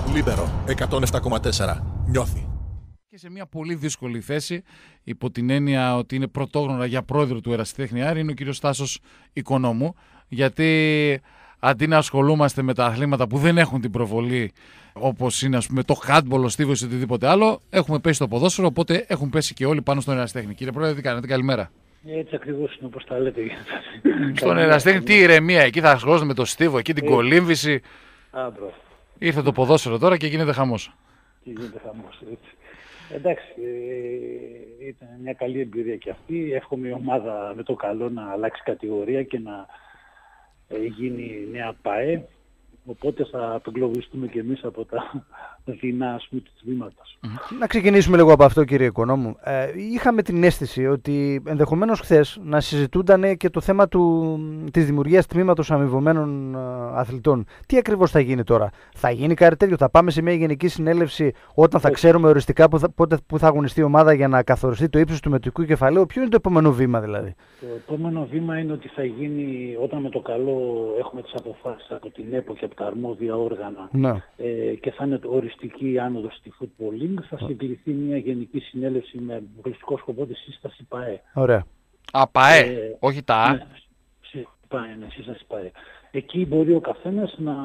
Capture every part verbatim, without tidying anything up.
Λίμπερο εκατόν επτά κόμμα τέσσερα. Νιώθει. Και σε μια πολύ δύσκολη θέση, υπό την έννοια ότι είναι πρωτόγνωρα για πρόεδρο του Ερασιτέχνη Άρη, είναι ο κύριος Τάσος Οικονόμου. Γιατί αντί να ασχολούμαστε με τα αθλήματα που δεν έχουν την προβολή, όπως είναι ας πούμε το handball, ο στίβος ή οτιδήποτε άλλο, έχουμε πέσει στο ποδόσφαιρο, οπότε έχουν πέσει και όλοι πάνω στον Ερασιτέχνη. Κύριε Πρόεδρε, τι κάνετε, καλημέρα. Έτσι ακριβώς είναι όπως τα λέτε. Στον Ερασιτέχνη, τι ηρεμία, εκεί θα ασχολούμαστε με το στίβο, εκεί την κολύμβηση. Άμπρο. Ήρθε το ποδόσφαιρο τώρα και γίνεται χαμός. Και γίνεται χαμός, έτσι. Εντάξει, ε, ήταν μια καλή εμπειρία και αυτή. Εύχομαι η ομάδα με το καλό να αλλάξει κατηγορία και να ε, γίνει νέα ΠΑΕ. Οπότε θα απεγκλωβιστούμε και εμείς από τα δεινά ας πούμε, του τμήματος. Να ξεκινήσουμε λίγο από αυτό, κύριε Οικονόμου. Ε, είχαμε την αίσθηση ότι ενδεχομένως χθες να συζητούνταν και το θέμα του, της δημιουργίας τμήματος αμοιβωμένων αθλητών. Τι ακριβώς θα γίνει τώρα? Θα γίνει κάτι τέτοιο? Θα πάμε σε μια γενική συνέλευση όταν θα ξέρουμε οριστικά που θα, πότε, που θα αγωνιστεί η ομάδα για να καθοριστεί το ύψος του μετρικού κεφαλαίου? Ποιο είναι το επόμενο βήμα δηλαδή? Το επόμενο βήμα είναι ότι θα γίνει όταν με το καλό έχουμε τις αποφάσεις από την ΕΠΟ και από τα αρμόδια όργανα ναι. ε, και θα είναι οριστική η άνοδος στη Football League, θα συγκληθεί μια γενική συνέλευση με αποκλειστικό σκοπό τη σύσταση ΠΑΕ. Ωραία. Α, ΠΑΕ, ε, όχι τα Α. Ναι, ΠΑΕ, ναι, σύσταση ΠΑΕ. Εκεί μπορεί ο καθένας να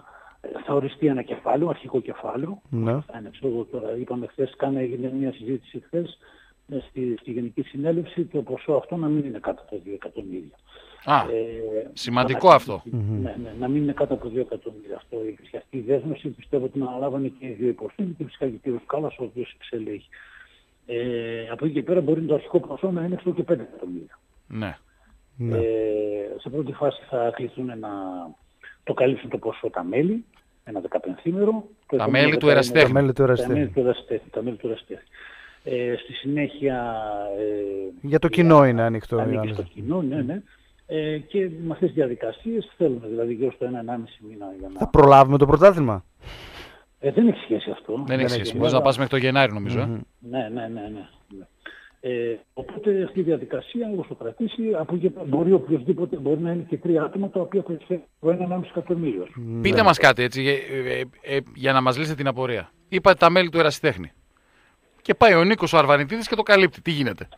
θα οριστεί ένα κεφάλαιο, αρχικό κεφάλαιο. Ναι. Θα είναι, ξέρω, τώρα είπαμε χθες, κάνα έγινε μια συζήτηση χθες στη, στη Γενική Συνέλευση, το ποσό αυτό να μην είναι κάτω από δύο εκατομμύρια. Α, ε, σημαντικό αυτό. Ναι, ναι, να μην είναι κάτω από δύο εκατομμύρια. Αυτό υπήρχε αυτή η δέσμευση, πιστεύω ότι να αναλάβανε και οι δύο υποστήμοι και φυσικά και ο κ. Κάλλας, ο οποίος εξελέγει. Ε, από εκεί και πέρα μπορεί το αρχικό ποσό να είναι έξω και πέντε εκατομμύρια. Ναι. Ε, σε πρώτη φάση θα κληθούν να το καλύψουν το ποσό τα μέλη, ένα δεκαπενθήμερο. Τα μέλη του Ερασιτέχνη. Τα μέλη του Ερασιτέχνη. Τα μέλη του Ερασιτέχνη. Ε, στη συνέχεια... Ε, για το κοινό είναι ανοιχτό. Ανήκει στο κοινό, ναι, ναι. Ε, και με αυτές τις διαδικασίες θέλουμε δηλαδή γύρω στο ένα ενάμιση μήνα για να... Θα προλάβουμε το πρωτάθλημα? Ε, δεν έχει σχέση αυτό. Δεν έχει σχέση. Μπορείς να πας μέχρι το Γενάρη νομίζω. Mm-hmm. Ε. Ναι, ναι, ναι, ναι. ναι. Ε, οπότε αυτή η διαδικασία, όπως το κρατήσει, από εκεί μπορεί οποιοδήποτε, μπορεί να είναι και τρία άτομα τα οποία προσφέρουν το ένα ενάμιση εκατομμύριο. Mm-hmm. Πείτε μας κάτι έτσι, ε, ε, ε, για να μας λύσετε την απορία. Είπατε τα μέλη του Ερασιτέχνη. Και πάει ο Νίκος ο Αρβανιτίδης και το καλύπτει. Τι γίνεται?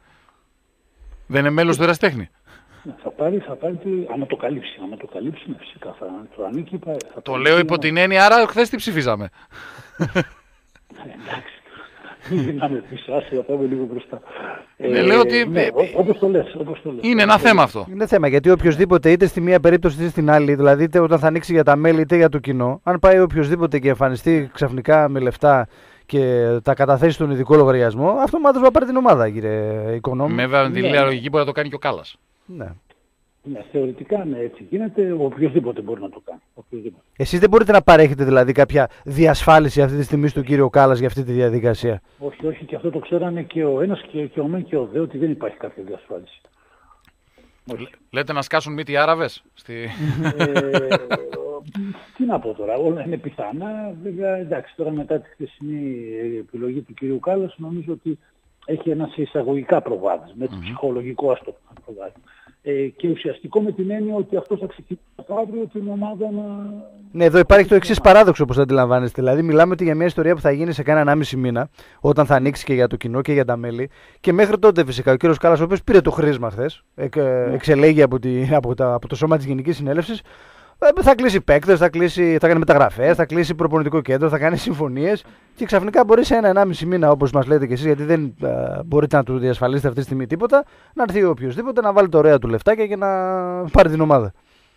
Δεν είναι μέλος του Ερασιτέχνη? Θα πάρει, θα πάρει, άμα το καλύψει, άμα το καλύψει, ναι, φυσικά θα το ανήκει. Θα το λέω υπό την έννοια, άρα χθες τι ψηφίζαμε. Εντάξει, μην γυρνάμε πίσω, άσε να πάμε λίγο μπροστά. Ναι, λέω ότι... Ναι, όπως το λες, όπως το λες. Είναι ένα θέμα αυτό. Είναι θέμα, γιατί οποιοδήποτε είτε στη μία περίπτωση είτε στην άλλη, δηλαδή είτε όταν θα ανοίξει για τα μέλη είτε για το κοινό, αν πάει οποιοδήποτε και εμφανιστεί ξαφνικά με λεφτά και τα καταθέσει στον ειδικό λογαριασμό, αυτομάτως θα πάρει την ομάδα, κύριε Οικονόμου. Με βέβαια την ίδια λογική μπορεί να το κάνει και ο Κάλλας. Ναι. Ναι, θεωρητικά ναι, έτσι γίνεται, οποιοδήποτε μπορεί να το κάνει. Οποιοδήποτε. Εσείς δεν μπορείτε να παρέχετε δηλαδή κάποια διασφάλιση αυτή τη στιγμή στον κύριο Κάλλας για αυτή τη διαδικασία? Όχι, όχι, και αυτό το ξέρανε και ο ένας και, και ο ΜΕΝ και ο ΔΕ, ότι δεν υπάρχει κάποια διασφάλιση. Λέτε να σκάσουν μύτη οι Άραβες? Στη... ε, τι να πω τώρα, όλα είναι πιθανά. Βέβαια, εντάξει, τώρα μετά τη χθεσινή επιλογή του κυρίου Κάλλας, νομίζω ότι έχει ένα σε εισαγωγικά προβάδισμα, έτσι, mm-hmm. ψυχολογικό ας το προβάδισμα. Ε, και ουσιαστικό με την έννοια ότι αυτό θα ξεκινήσει από αύριο την ομάδα να... Ναι, εδώ υπάρχει το εξής παράδοξο, όπως αντιλαμβάνεστε. Δηλαδή, μιλάμε ότι για μια ιστορία που θα γίνει σε κάνα ενάμιση μήνα, όταν θα ανοίξει και για το κοινό και για τα μέλη. Και μέχρι τότε, φυσικά, ο κύριος Κάλλας, ο οποίος πήρε το χρήσμα χθες, εξ, ναι. εξελέγει από, τη, από, τα, από το σώμα της Γενικής Συνέλευσης, θα κλείσει παίκτες, θα, θα κάνει μεταγραφές, θα κλείσει προπονητικό κέντρο, θα κάνει συμφωνίες και ξαφνικά μπορεί σε ένα ενάμιση μήνα, όπως μας λέτε κι εσείς, γιατί δεν α, μπορείτε να του διασφαλίσετε αυτή τη στιγμή τίποτα, να έρθει οποιοδήποτε να βάλει το ωραία του λεφτάκια και να πάρει την ομάδα.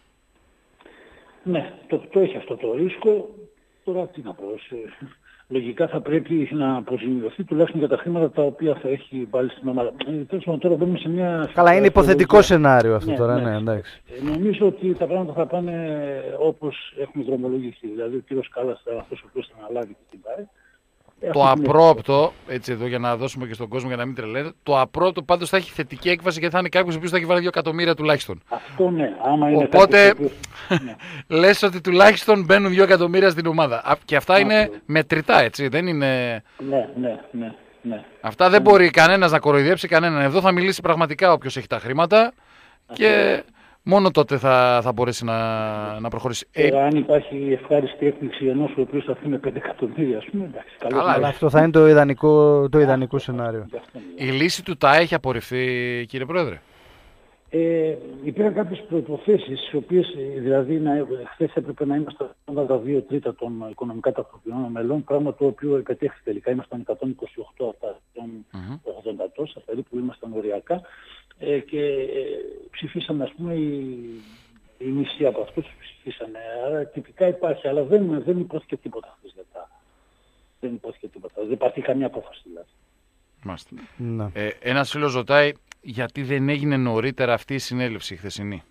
Ναι, το, το έχει αυτό το ρίσκο. Τώρα τι να πω. Σε, λογικά θα πρέπει να αποζημιωθεί τουλάχιστον για τα χρήματα τα οποία θα έχει βάλει στην ομάδα. Ε, τέλος πάντων, τώρα μπαίνουμε σε μια... Καλά, είναι υποθετικό σενάριο αυτό, ναι, τώρα, ναι, ναι, εντάξει. Ε, νομίζω ότι τα πράγματα θα πάνε όπως έχουν δρομολογηθεί. Δηλαδή, ο κύριος Κάλλας θα αυτός ο οποίος θα αναλάβει την ΠΑΕ. Το απρόπτο, έτσι εδώ για να δώσουμε και στον κόσμο για να μην τρελαίνετε, το απρόπτο πάντως θα έχει θετική έκβαση γιατί θα είναι κάποιος ο οποίος θα έχει βάλει δύο εκατομμύρια τουλάχιστον. Αυτό ναι, άμα είναι. Οπότε κάποιος, ναι. λες ότι τουλάχιστον μπαίνουν δύο εκατομμύρια στην ομάδα. Και αυτά είναι μετρητά, έτσι, δεν είναι... Ναι, ναι, ναι. ναι. Αυτά δεν ναι. μπορεί κανένας να κοροϊδέψει κανέναν. Εδώ θα μιλήσει πραγματικά όποιος έχει τα χρήματα και μόνο τότε θα, θα μπορέσει να, να προχωρήσει. Τώρα, Ε, αν υπάρχει ευχάριστη έκπληξη ενός ο οποίος θα φύγει με πέντε εκατομμύρια, ας πούμε, εντάξει. Καλό Καλά, Αλλά αυτό θα είναι το ιδανικό, το ιδανικό σενάριο. η λύση του ΤΑ έχει απορριφθεί, κύριε Πρόεδρε. Ε, υπήρχαν κάποιες προϋποθέσεις, τις οποίες δηλαδή να, χθες έπρεπε να ήμασταν τα δύο τρίτα των οικονομικά ταυτοποιημένων μελών, πράγμα το οποίο επετέχθη τελικά. Ήμασταν εκατόν είκοσι οκτώ από τα εκατόν ογδόντα τόσα, περίπου ήμασταν οριακά ε, και ε, ψηφίσαν, ας πούμε, οι, οι μισοί από αυτούς ψηφίσανε. Άρα τυπικά υπάρχει, αλλά δεν, δεν υπόθηκε τίποτα χθες για τα. Δεν υπόθηκε τίποτα. Δεν υπάρχει καμία απόφαση δηλαδή. Μάλιστα. Ναι. Ε, ένας φίλος ρωτάει γιατί δεν έγινε νωρίτερα αυτή η συνέλευση χθεσινή.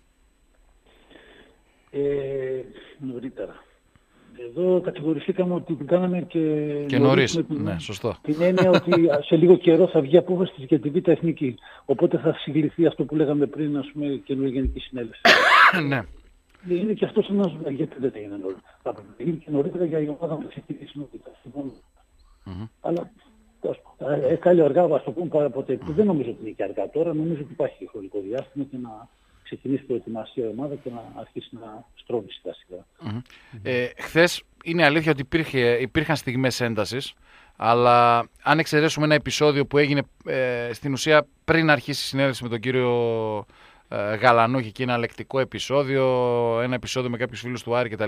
Ε, νωρίτερα. Εδώ κατηγορηθήκαμε ότι την κάναμε και, Και νωρίς. με την, Ναι, σωστό. την έννοια ότι σε λίγο καιρό θα βγει απόφαση για τη Β' Εθνική. Οπότε θα συγκληθεί αυτό που λέγαμε πριν, ας πούμε, καινούργια Γενική Συνέλευση. Ναι. Είναι και αυτός ένας γιατί δεν έγινε νωρίτερα. Θα πρέπει να γίνει και νωρίτερα για η ομάδα που ξεκινήσει νωρίτερα. Mm-hmm. Αλλά ε, καλή αργά, ας το πούμε πάρα ποτέ. Mm-hmm. Δεν νομίζω ότι είναι και αργά τώρα. Νομίζω ότι υπάρχει χρονικό διάστημα και να ξεκινήσει προετοιμασία η ομάδα και να αρχίσει να στρώνει σιγά σιγά. Mm-hmm. Ε, χθες είναι αλήθεια ότι υπήρχε, υπήρχαν στιγμές έντασης, αλλά αν εξαιρέσουμε ένα επεισόδιο που έγινε ε, στην ουσία πριν αρχίσει η συνέλευση με τον κύριο ε, Γαλανό, είχε και ένα λεκτικό επεισόδιο, ένα επεισόδιο με κάποιους φίλους του Άρη κτλ.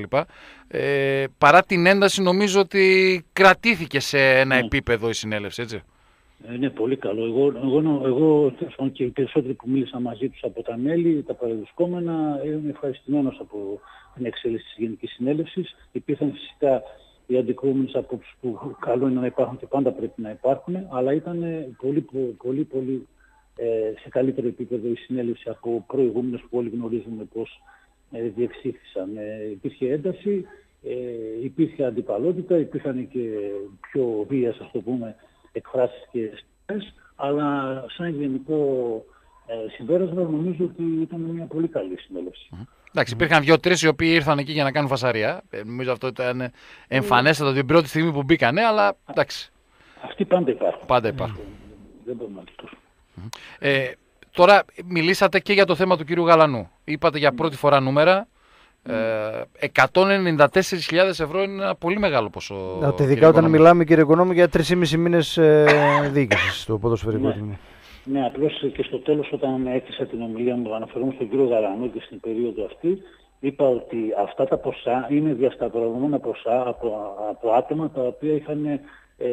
Ε, παρά την ένταση νομίζω ότι κρατήθηκε σε ένα Mm. επίπεδο η συνέλευση, έτσι. Είναι πολύ καλό. Εγώ, εγώ, εγώ και οι περισσότεροι που μίλησα μαζί τους από τα μέλη, τα παρευρισκόμενα, είμαι ευχαριστημένος από την εξέλιξη της Γενικής Συνέλευσης. Υπήρχαν φυσικά οι αντικρούμενες απόψεις που καλό είναι να υπάρχουν και πάντα πρέπει να υπάρχουν, αλλά ήταν πολύ, πολύ, πολύ ε, σε καλύτερο επίπεδο η συνέλευση από προηγούμενες που όλοι γνωρίζουμε πώς ε, διεξήχθησαν. Ε, υπήρχε ένταση, ε, υπήρχε αντιπαλότητα, υπήρχαν και πιο βίας, ας το πούμε, εκφράσεις και στές, αλλά σαν γενικό ε, συμπέρασμα νομίζω ότι ήταν μια πολύ καλή συνέλευση. Mm. Εντάξει, υπήρχαν δύο-τρεις οι οποίοι ήρθαν εκεί για να κάνουν φασαρία. Ε, νομίζω αυτό ήταν εμφανέστατο την πρώτη στιγμή που μπήκανε, αλλά εντάξει. Αυτοί πάντα υπάρχουν. Πάντα υπάρχουν. Δεν μπορούμε να τους. Ε, τώρα μιλήσατε και για το θέμα του κύριου Γαλανού. Είπατε για πρώτη φορά νούμερα. Ε, εκατόν ενενήντα τέσσερις χιλιάδες ευρώ είναι ένα πολύ μεγάλο ποσό. Ειδικά όταν μιλάμε, κύριε Οικονόμου, για τρεις και μισό μήνες ε, διοίκησης στο ποδοσφαιρικό τμήμα. Ναι, ναι, απλώς και στο τέλος όταν έκλεισα την ομιλία μου, αναφερόμουν στον κύριο Γαλανό και στην περίοδο αυτή, είπα ότι αυτά τα ποσά είναι διασταυρωμένα ποσά από, από άτομα τα οποία είχαν, ε,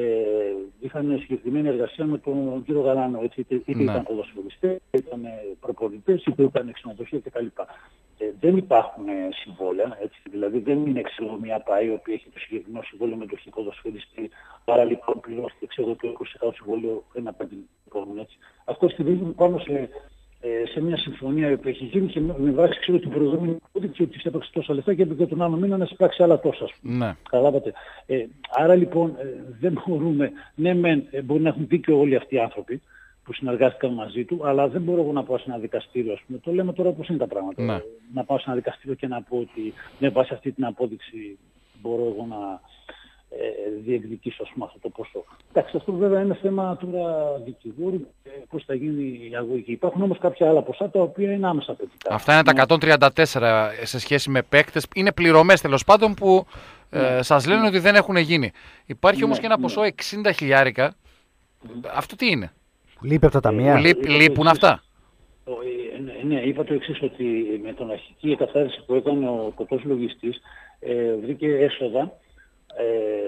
είχαν συγκεκριμένη εργασία με τον κύριο Γαλανό. Έτσι, είτε, είτε ναι. ήταν ποδοσφαιριστές, είτε ήταν προπονητές, είτε ήταν ξενοδοχεία κτλ. Ε, δεν υπάρχουν ε, συμβόλαια, έτσι, δηλαδή δεν είναι ξέρω μια ΠΑΗ η οποία έχει το συγκεκριμένο συμβόλαιο με τον ποδοσφαιριστή, άρα λοιπόν πληρώθηκε ξέρω το είκοσι τοις εκατό συμβόλαιο ένα πέντε έτσι. Αυτό στηρίζεται πάνω σε, ε, σε μια συμφωνία που έχει γίνει και με, με βάση ξέρω την προηγούμενη απόδειξη ότι έπαιξε τόσα λεφτά και έπαιξε τον άλλο μήνα να σπράξει άλλα τόσα. Ναι. Καταλάβατε. Ε, άρα λοιπόν ε, δεν μπορούμε, ναι μεν ε, μπορεί να έχουν δίκιο όλοι αυτοί οι άνθρωποι που συνεργάστηκαν μαζί του, αλλά δεν μπορώ εγώ να πάω σε ένα δικαστήριο, ας πούμε. Το λέμε τώρα πώς είναι τα πράγματα. Ναι. Να πάω σε ένα δικαστήριο και να πω ότι με βάση αυτή την απόδειξη μπορώ εγώ να ε, διεκδικήσω, ας πούμε, αυτό το ποσό. Εντάξει, αυτό βέβαια είναι θέμα τώρα δικηγόρου, ε, πώς θα γίνει η αγωγή. Υπάρχουν όμως κάποια άλλα ποσά τα οποία είναι άμεσα απαιτητά. Αυτά είναι τα εκατόν τριάντα τέσσερα σε σχέση με παίκτες. Είναι πληρωμές τέλος πάντων που ε, ναι. σας λένε ναι. ότι δεν έχουν γίνει. Υπάρχει ναι, όμως και ένα ποσό ναι. εξήντα χιλιάρικα. Mm. Αυτό τι είναι? Λείπει από τα ταμεία. Λείπ, λείπουν αυτά. Ναι, είπα το εξής, ότι με τον αρχική εκαθάριση που έκανε ο κωτός λογιστής ε, βρήκε έσοδα ε,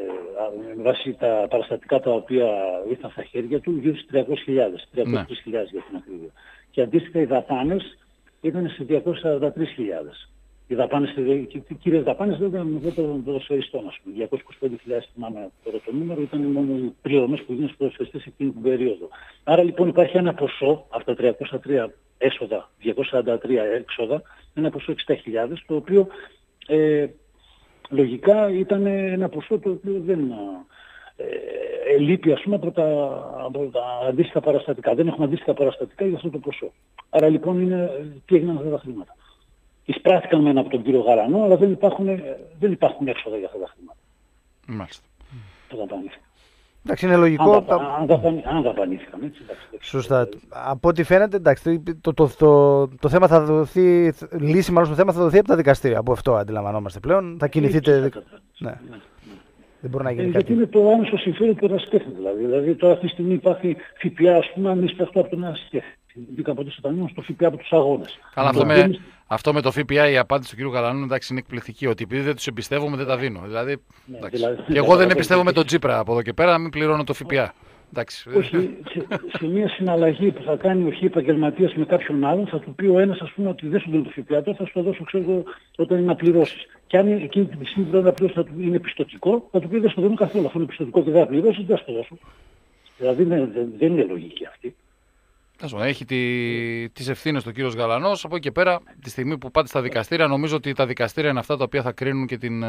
με βάση τα παραστατικά τα οποία ήρθαν στα χέρια του γύρω στις τριακόσιες χιλιάδες, τριακόσιες τρεις χιλιάδες για την ακρίβεια. Και αντίστοιχα οι δαπάνες ήταν στις διακόσιες σαράντα τρεις χιλιάδες. Οι δαπάνες, οι κύριες δαπάνες δεν ήταν με των ποδοσφαιριστών, ας πούμε. διακόσιες είκοσι πέντε χιλιάδες θυμάμαι τώρα το νούμερο, ήταν μόνο οι πληρωμές που γίνουν στους ποδοσφαιριστές εκείνη την περίοδο. Άρα λοιπόν υπάρχει ένα ποσό, από τα τριακόσια τρία έσοδα, διακόσια σαράντα τρία έξοδα, ένα ποσό εξήντα χιλιάδες, το οποίο ε, λογικά ήταν ένα ποσό το οποίο δεν ε, ελείπει, ας πούμε, από τα, από τα αντίστοιχα παραστατικά. Δεν έχουμε αντίστοιχα παραστατικά για αυτό το ποσό. Άρα λοιπόν είναι, τι έγιναν αυτά τα χρήματα. Εισπράχθηκαν μεν από τον κύριο Γαλανό, αλλά δεν υπάρχουν, δεν υπάρχουν έξοδα για αυτά τα χρήματα. Μάλιστα. Mm. Εντάξει, είναι λογικό. Αν, τα... αν, δαπανη... αν δαπανήθηκαν, έτσι. Εντάξει, Σωστά. Από ό,τι φαίνεται, εντάξει, το, το, το, το θέμα θα δοθεί, λύση μάλλον στο θέμα θα δοθεί από τα δικαστήρια. Από αυτό αντιλαμβανόμαστε πλέον. Θα κινηθείτε. Ναι. Ναι. Δεν μπορεί να γίνει ε, κάτι. Γιατί είναι το άμεσο συμφέρον του ερασιτέχνη. Δηλαδή. δηλαδή τώρα αυτή τη στιγμή υπάρχει ΦΠΑ, ας πούμε, αν είσαι αυτό από τον ερασιτέχνη. Μπήκα ποτέ στο ταμείο στο ΦΠΑ από τους αγώνες. Καλά, αυτό, με, εμείς... αυτό με το ΦΠΑ η απάντηση του κ. Γαλανού εντάξει, είναι εκπληκτική. Ότι επειδή δεν τους εμπιστεύομαι δεν τα δίνω. Δηλαδή, ναι, δηλαδή και εγώ δεν εμπιστεύομαι τον Τσίπρα από εδώ και πέρα να μην πληρώνω το ΦΠΑ. Εντάξει. Όχι, σε, σε μια συναλλαγή που θα κάνει ο χ επαγγελματίας με κάποιον άλλον, θα του πει ο ένας, ας πούμε, ότι δεν σου δίνει το ΦΠΑ, τώρα θα σου το δώσω, ξέρω, όταν είναι να πληρώσεις. Και αν εκείνη τη στιγμή που πρέπει να πληρώσεις θα του είναι πιστωτικό, θα του πει δεν σου δίνω καθόλου. Αφού είναι πιστωτικό και δεν θα πληρώσεις, δεν θα σου το δώσω. Δηλαδή δεν, δεν, δεν είναι λογική αυτή. Έχει τη, τις ευθύνες του κύριος Γαλανός. Από εκεί και πέρα, τη στιγμή που πάτε στα δικαστήρια, νομίζω ότι τα δικαστήρια είναι αυτά τα οποία θα κρίνουν και την,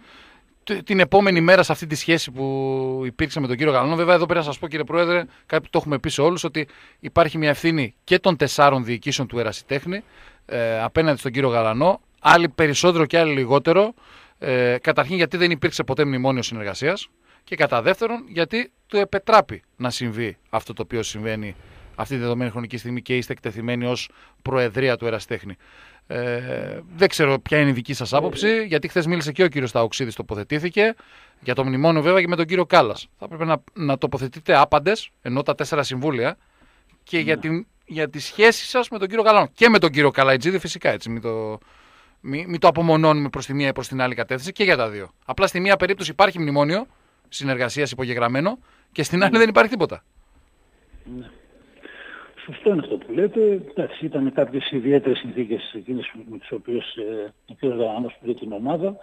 την επόμενη μέρα σε αυτή τη σχέση που υπήρξε με τον κύριο Γαλανό. Βέβαια, εδώ πέρα να σας πω, κύριε Πρόεδρε, κάτι που το έχουμε πει σε όλους, ότι υπάρχει μια ευθύνη και των τεσσάρων διοικήσεων του ερασιτέχνη ε, απέναντι στον κύριο Γαλανό. Άλλοι περισσότερο και άλλοι λιγότερο. Ε, καταρχήν, γιατί δεν υπήρξε ποτέ μνημόνιο συνεργασίας. Και κατά δεύτερον, γιατί του επετράπει να συμβεί αυτό το οποίο συμβαίνει αυτή τη δεδομένη χρονική στιγμή και είστε εκτεθειμένοι ως Προεδρία του ερασιτέχνη. Ε, δεν ξέρω ποια είναι η δική σας άποψη, γιατί χθες μίλησε και ο κύριος Ταοξίδης, τοποθετήθηκε για το μνημόνιο βέβαια και με τον κύριο Κάλλας. Θα πρέπει να, να τοποθετείτε άπαντες, ενώ τα τέσσερα συμβούλια, και yeah. για, την, για τη σχέση σας με τον κύριο Γαλανό και με τον κύριο Καλαϊτζίδη φυσικά, έτσι, μην το, μην, μην το απομονώνουμε προς τη μία ή προς την άλλη κατεύθυνση, και για τα δύο. Απλά στη μία περίπτωση υπάρχει μνημόνιο συνεργασίας υπογεγραμμένο και στην άλλη yeah. δεν υπάρχει τίποτα. Yeah. Σωστό είναι αυτό που λέτε. Εντάξει, ήταν κάποιες ιδιαίτερες συνθήκες εκείνες με τις οποίες ε, ο κ. Γαλανός πήρε την ομάδα.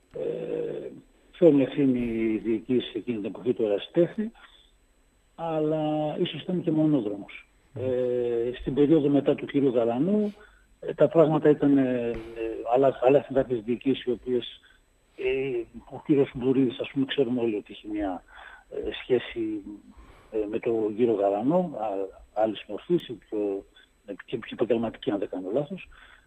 Ε, Φέρουν ευθύνη η διοίκηση εκείνη την εποχή του ερασιτέχνη, αλλά ίσως ήταν και μονόδρομος. Ε, στην περίοδο μετά του κ. Γαλανού ε, τα πράγματα ήταν, ε, ε, αλλά, αλλά ήταν κάποιες διοικήσεις οι οποίες ε, ο κ. Μπουρίδης, ας πούμε, ξέρουμε όλοι ότι έχει μια ε, σχέση ε, με τον κ. Γαλανό, άλλης μορφής και πιο επαγγελματική, αν δεν κάνω λάθος,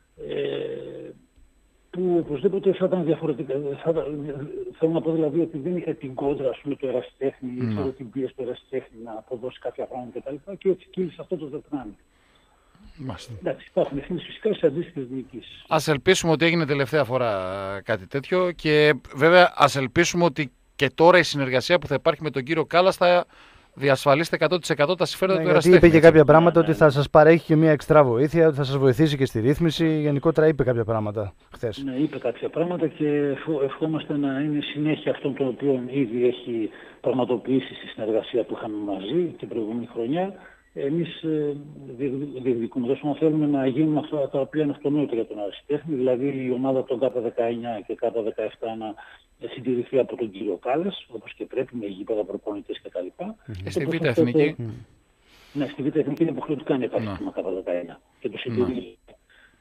ε, που οπωσδήποτε θα ήταν διαφορετικά. Θα, θέλω να πω δηλαδή ότι δεν είχε την κόντρα, ας πούμε, του ερασιτέχνη, ή mm. την πίεση του ερασιτέχνη να αποδώσει κάποια πράγματα κτλ. Και έτσι κύλησε αυτό το δεπνάμι. Εντάξει, υπάρχουν ευθύνες φυσικά σε αντίστοιχες διοικήσεις. Ας ελπίσουμε ότι έγινε τελευταία φορά κάτι τέτοιο, και βέβαια ας ελπίσουμε ότι και τώρα η συνεργασία που θα υπάρχει με τον κύριο Κάλλας θα διασφαλίσετε εκατό τοις εκατό τα συμφέροντα, ναι, του ερασιτέχνη. Είπε και κάποια πράγματα, ναι, ναι, ότι θα σας παρέχει και μια εξτρά βοήθεια, ότι θα σας βοηθήσει και στη ρύθμιση. Γενικότερα είπε κάποια πράγματα χθες. Ναι, είπε κάποια πράγματα και ευχόμαστε να είναι συνέχεια αυτών των οποίων ήδη έχει πραγματοποιήσει στη συνεργασία που είχαμε μαζί την προηγούμενη χρονιά. Εμείς ε, διεκδικούμε τόσο να θέλουμε να γίνουν αυτά τα οποία είναι αυτονόητα για τον ερασιτέχνη, δηλαδή η ομάδα των Κ δεκαεννιά και Κ δεκαεπτά να συντηρηθεί από τον κύριο Κάλλας, όπως και πρέπει, με γήπεδα, προπονητές κτλ. Mm-hmm. Στη Β' Εθνική. Το... Mm. Ναι, στη Β' Εθνική είναι υποχρεωτικά να υπάρχει θέμα Κ δεκαεννιά και το συντηρεί. Mm.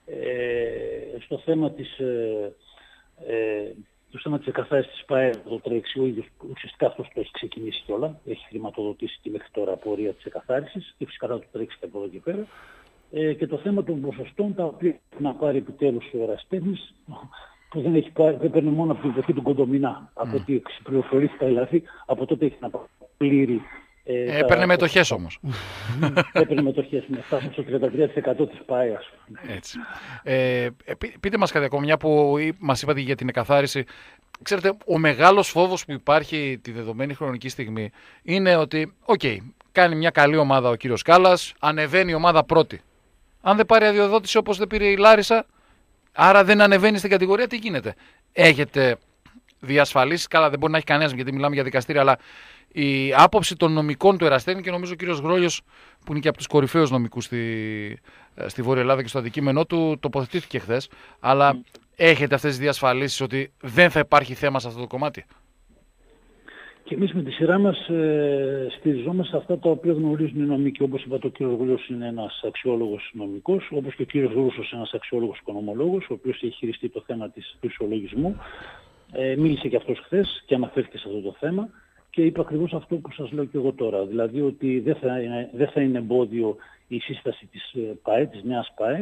Ε, στο θέμα της, ε, ε, το θέμα της εκαθάρισης της ΠΑΕ, το τρέξει ο ίδιος, ουσιαστικά αυτός το έχει ξεκινήσει κιόλα, έχει χρηματοδοτήσει και μέχρι τώρα πορεία της εκαθάρισης και φυσικά θα το τρέξει και από εδώ και πέρα. Ε, και το θέμα των ποσοστών, τα οποία να πάρει επιτέλους ο ερασιτέχνης, που δεν έχει πάρει, δεν παίρνει μόνο από την εποχή του Κοντομινά, mm. από ό,τι πληροφορήθηκα δηλαδή, από τότε έχει να πάρει πλήρη. Ε, έπαιρνε μετοχές όμως. Έπαιρνε μετοχές, με φτάσαμε στο τριάντα τρία τοις εκατό της ΠΑΕ, ας πούμε. Έτσι. Ε, πείτε μας κάτι ακόμα, μια που μας είπατε για την εκαθάριση. Ξέρετε, ο μεγάλος φόβος που υπάρχει τη δεδομένη χρονική στιγμή είναι ότι, οκ, okay, κάνει μια καλή ομάδα ο κύριος Κάλλας, ανεβαίνει η ομάδα πρώτη. Αν δεν πάρει αδειοδότηση όπως δεν πήρε η Λάρισα, άρα δεν ανεβαίνει στην κατηγορία, τι γίνεται? Έχετε διασφαλίσει, καλά δεν μπορεί να έχει κανένας γιατί μιλάμε για δικαστήρια, αλλά η άποψη των νομικών του ερασιτέχνη, και νομίζω ο κύριος Γρόλιος, που είναι και από τους κορυφαίους νομικούς στη, στη Βόρεια Ελλάδα και στο αντικείμενό του, τοποθετήθηκε χθες, αλλά mm. έχετε αυτές τις διασφαλίσεις ότι δεν θα υπάρχει θέμα σε αυτό το κομμάτι? Και εμείς με τη σειρά μας ε, στηριζόμαστε σε αυτά τα οποία γνωρίζουν οι νομικοί. Όπως είπατε, ο κύριος Γρόλιος είναι ένας αξιόλογος νομικός, όπως και ο κύριος Ρούσος ένας αξιόλογος οικονομολόγος, ο οποίος έχει χειριστεί το θέμα της, του ισολογισμού. Ε, μίλησε και αυτός χθες και αναφέρθηκε σε αυτό το θέμα και είπε ακριβώς αυτό που σας λέω και εγώ τώρα. Δηλαδή ότι δεν θα είναι, δεν θα είναι εμπόδιο η σύσταση της ΠΑΕ, της νέας ΠΑΕ,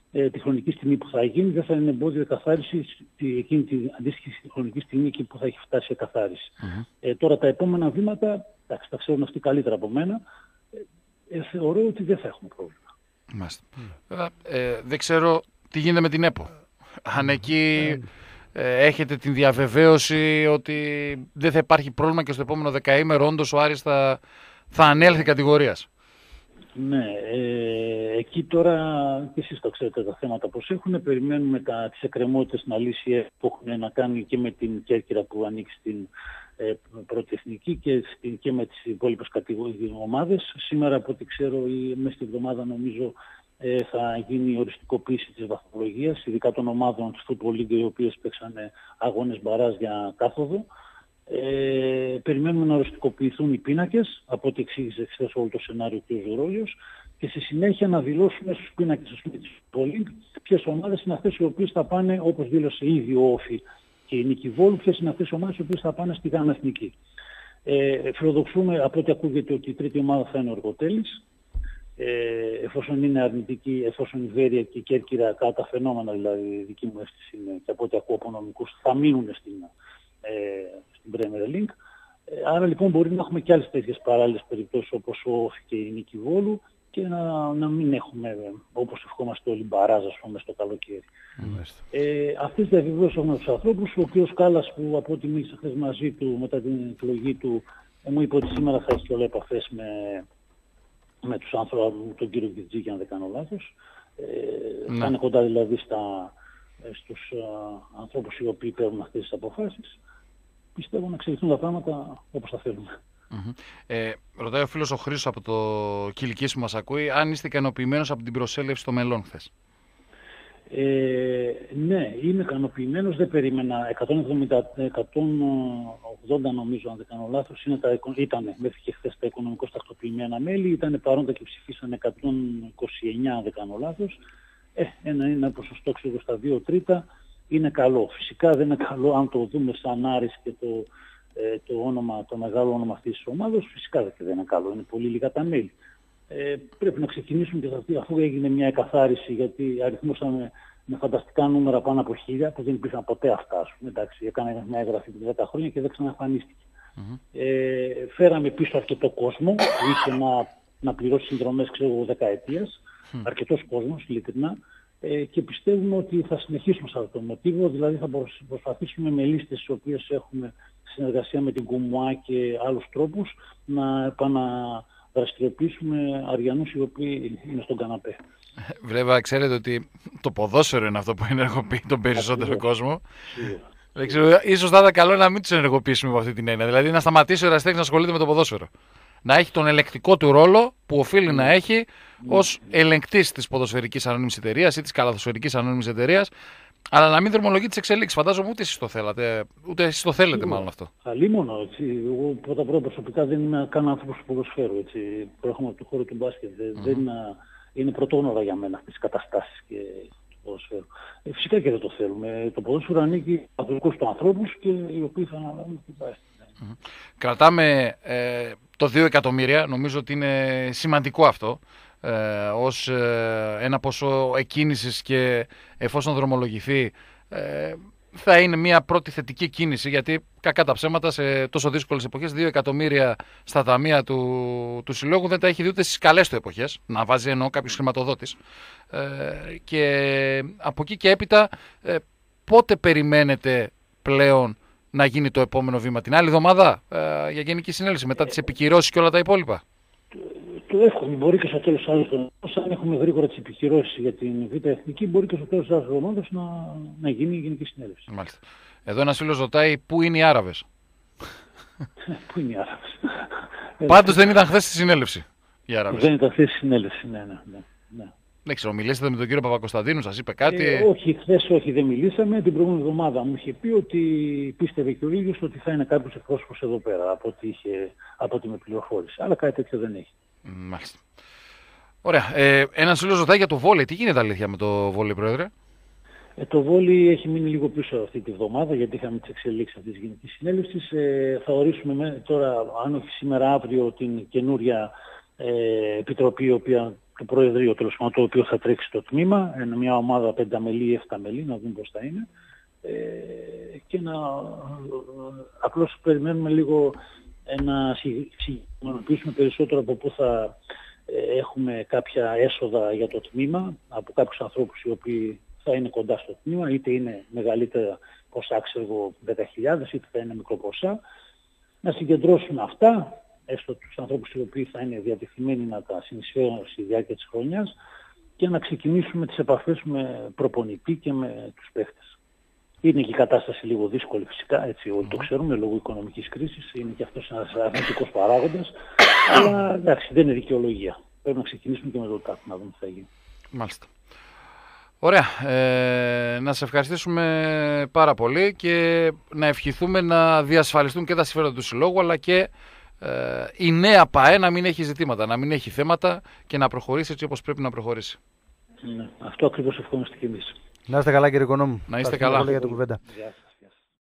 ε, τη χρονική στιγμή που θα γίνει, δεν θα είναι εμπόδιο καθάριση εκείνη την αντίστοιχη χρονική στιγμή εκεί που θα έχει φτάσει η καθάριση. Mm-hmm. Ε, τώρα τα επόμενα βήματα, εντάξει, τα ξέρουν αυτοί καλύτερα από μένα, ε, ε, θεωρώ ότι δεν θα έχουμε πρόβλημα. Μάλιστα. Mm. Ε, δεν ξέρω τι γίνεται με την ΕΠΟ. Αν εκεί ε, έχετε την διαβεβαίωση ότι δεν θα υπάρχει πρόβλημα και στο επόμενο δεκαήμερο όντως ο Άρης θα, θα ανέλθει κατηγορίας. Ναι, ε, εκεί τώρα και εσείς το ξέρετε τα θέματα πώς έχουν. Περιμένουμε τα, τις εκκρεμότητες να λύσει που έχουν να κάνει και με την Κέρκυρα που ανήκει στην ε, πρώτη εθνική και, στην, και με τις υπόλοιπες κατηγορίες ομάδες. Σήμερα από ό,τι ξέρω ή μέσα στη εβδομάδα νομίζω ε, θα γίνει η οριστικοποίηση της βαθμολογίας, ειδικά των ομάδων της Football League οι οποίες παίξαν αγώνες μπαράζ για κάθοδο. Ε, περιμένουμε να οριστικοποιηθούν οι πίνακες, από ό,τι εξήγησε χθες όλο το σενάριο και ο Ζουρόγιος, και στη συνέχεια να δηλώσουμε στους πίνακες της Football League ποιες ομάδες είναι αυτές οι οποίες θα πάνε, όπως δήλωσε ήδη ο Όφη και η Νίκη Βόλου, ποιες είναι αυτές οι ομάδες οι οποίες θα πάνε στη Γάνα Εθνική. Ε, φιλοδοξούμε, από ό,τι ακούγεται, ότι η τρίτη ομάδα θα είναι ο Εργοτέλης. Ε, εφόσον είναι αρνητική, εφόσον η Βέρεια και η Κέρκυρα, κατά τα φαινόμενα δηλαδή, η δική μου αίσθηση είναι, και από ό,τι ακούω από νομικούς, θα μείνουν στην, ε, στην Premier League. Ε, άρα λοιπόν μπορεί να έχουμε και άλλες τέτοιες παράλληλες περιπτώσεις όπως ο Όφη και η Νίκη Βόλου και να, να μην έχουμε, όπως ευχόμαστε όλοι, μπαράζ, ας πούμε, στο καλοκαίρι. Mm. Ε, αυτές τις διαβιβάσεις έχουμε τους ανθρώπους. Ο κ. Κάλλας, που από ό,τι μίλησα χθες μαζί του μετά την εκλογή του, ε, μου είπε ότι σήμερα θα έχει όλα επαφές με, με τους άνθρωπους, τον κύριο Κιτζίκη, αν δεν κάνω λάθος. Ε, mm. Θα είναι κοντά δηλαδή στα, στους α, ανθρώπους οι οποίοι παίρνουν αυτές τις αποφάσεις. Πιστεύω να εξελιχθούν τα πράγματα όπως θα θέλουμε. Mm-hmm. Ε, ρωτάει ο φίλος ο Χρήστος από το Κιλκής που μας ακούει, αν είστε ικανοποιημένος από την προσέλευση των μελών χθες. Ε, ναι, είμαι ικανοποιημένος. Δεν περίμενα. εκατόν εβδομήντα, εκατόν ογδόντα νομίζω, αν δεν κάνω λάθος, ήταν μέχρι και χθες τα οικονομικώς τακτοποιημένα μέλη. Ήταν παρόντα και ψηφίσαν εκατόν είκοσι εννιά, αν δεν κάνω λάθος. Ε, ένα, ένα ποσοστό, ξέρω, στα δύο τρίτα είναι καλό. Φυσικά δεν είναι καλό αν το δούμε σαν Άρης και το, ε, το, όνομα, το μεγάλο όνομα αυτής της ομάδας. Φυσικά δεν είναι καλό. Είναι πολύ λίγα τα μέλη. Ε, πρέπει να ξεκινήσουμε και αυτή, αφού έγινε μια εκαθάριση, γιατί αριθμούσαμε με φανταστικά νούμερα πάνω από χίλια που δεν υπήρχαν ποτέ αυτά. Εντάξει, έκανα μια εγγραφή πριν δέκα χρόνια και δεν ξαναεμφανίστηκε. Mm-hmm. Ε, φέραμε πίσω αρκετό κόσμο που είχε να, να πληρώσει συνδρομές, ξέρω, δεκαετίας. Mm. Αρκετός κόσμος, ειλικρινά. Ε, και πιστεύουμε ότι θα συνεχίσουμε σε αυτό το μοτίβο, δηλαδή θα προσπαθήσουμε με λίστες τις οποίες έχουμε συνεργασία με την Κουμουά και άλλους τρόπους να επαναδραστηριοποιήσουμε αριανούς οι οποίοι είναι στον καναπέ. Βέβαια, ξέρετε ότι το ποδόσφαιρο είναι αυτό που ενεργοποιεί τον περισσότερο κόσμο. Δεν ξέρω, ίσως θα ήταν καλό να μην τους ενεργοποιήσουμε από αυτή την έννοια. Δηλαδή να σταματήσει ο ερασιτέχνης να ασχολείται με το ποδόσφαιρο. Να έχει τον ελεγκτικό του ρόλο που οφείλει mm. να έχει mm. ως ελεγκτής της ποδοσφαιρικής ανώνυμης εταιρείας ή της καλαθοσφαιρικής ανώνυμης εταιρείας, αλλά να μην δρομολογεί τις εξελίξεις. Φαντάζομαι ούτε εσείς το θέλατε, ούτε εσείς το θέλετε μάλλον αυτό. Αλλήμονο, έτσι. Εγώ πρώτα πρώτα προσωπικά δεν είμαι καν άνθρωπος του ποδοσφαίρου. Έτσι. Προέρχομαι από το χώρο του μπάσκετ. Mm. Δεν είναι, είναι πρωτόγνωρα για μένα αυτές τις καταστάσεις και του ποδοσφαίρου. Ε, φυσικά και δεν το θέλουμε. Το ποδόσφαιρο ανήκει από του ανθρώπους και οι οποίοι θα αναλάβουν την πάση. Mm. Κρατάμε ε, το δύο εκατομμύρια, νομίζω ότι είναι σημαντικό αυτό, ε, ως ε, ένα ποσό εκκίνησης και εφόσον δρομολογηθεί ε, θα είναι μια πρώτη θετική κίνηση, γιατί κακά τα ψέματα σε τόσο δύσκολες εποχές δύο εκατομμύρια στα ταμεία του, του συλλόγου δεν τα έχει δει ούτε στις καλές του εποχές, να βάζει εννοώ κάποιος χρηματοδότης. Ε, και από εκεί και έπειτα ε, πότε περιμένετε πλέον να γίνει το επόμενο βήμα, την άλλη εβδομάδα ε, για Γενική Συνέλευση, μετά τις επικυρώσεις και όλα τα υπόλοιπα? Το, το εύχομαι. Μπορεί και στο τέλος της άλλης εβδομάδας, αν έχουμε γρήγορα τις επικυρώσεις για την Β' Εθνική, μπορεί και στο τέλος της άλλης εβδομάδας να, να γίνει η Γενική Συνέλευση. Μάλιστα. Εδώ ένας φίλος ρωτάει πού είναι οι Άραβες. Πού είναι οι Άραβες. Πάντως δεν ήταν χθες στη συνέλευση οι Άραβες. Δεν ήταν χθες στη συνέλευση, ναι, ναι, ναι. ναι. Δεν ξέρω, μιλήσατε με τον κύριο Παπακοσταντίνου, σας είπε κάτι? Ε, όχι, χθες όχι, δεν μιλήσαμε. Την προηγούμενη εβδομάδα μου είχε πει ότι πίστευε και ο ίδιος ότι θα είναι κάποιος εκπρόσωπος εδώ πέρα, από ό,τι, είχε, από ό,τι με πληροφόρησε. Αλλά κάτι τέτοιο δεν έχει. Μάλιστα. Ωραία. Ε, ένας φίλος ρωτάει για το βόλεϊ. Τι γίνεται αλήθεια με το βόλεϊ, Πρόεδρε? Ε, το βόλεϊ έχει μείνει λίγο πίσω αυτή τη βδομάδα, γιατί είχαμε τις εξελίξεις αυτής της Γενικής Συνέλευσης. Ε, θα ορίσουμε με, τώρα, αν όχι σήμερα, αύριο, την καινούρια ε, επιτροπή, η οποία το Προεδρείο, τέλος πάντων, το οποίο θα τρέξει το τμήμα, είναι μια ομάδα πενταμελή ή εφταμελή, να δούμε πώς θα είναι, ε, και να απλώς περιμένουμε λίγο να συγκεκριμενοποιήσουμε περισσότερο από πού θα ε, έχουμε κάποια έσοδα για το τμήμα, από κάποιους ανθρώπους οι οποίοι θα είναι κοντά στο τμήμα, είτε είναι μεγαλύτερα ποσά, ξέρω δέκα χιλιάδες, είτε θα είναι μικρό ποσά, να συγκεντρώσουμε αυτά, έστω τους ανθρώπους οι οποίοι θα είναι διατεθειμένοι να τα συνεισφέρουν στη διάρκεια της χρονιάς, και να ξεκινήσουμε τις επαφές με προπονητή και με τους παίχτες. Είναι και η κατάσταση λίγο δύσκολη φυσικά, έτσι όλοι το ξέρουμε, λόγω οικονομικής κρίσης, είναι και αυτός ένας αρνητικός παράγοντας, αλλά εντάξει, δεν είναι δικαιολογία. Πρέπει να ξεκινήσουμε και με το ΤΑΚ, να δούμε τι θα γίνει. Μάλιστα. Ωραία. Ε, να σε ευχαριστήσουμε πάρα πολύ και να ευχηθούμε να διασφαλιστούν και τα συμφέροντα του συλλόγου, αλλά και ε, η νέα ΠΑΕ να μην έχει ζητήματα, να μην έχει θέματα και να προχωρήσει έτσι όπως πρέπει να προχωρήσει. Ναι, αυτό ακριβώς ευχόμαστε και εμείς. Να είστε καλά, κύριε Οικονόμου. Να είστε καλά. Για την κουβέντα.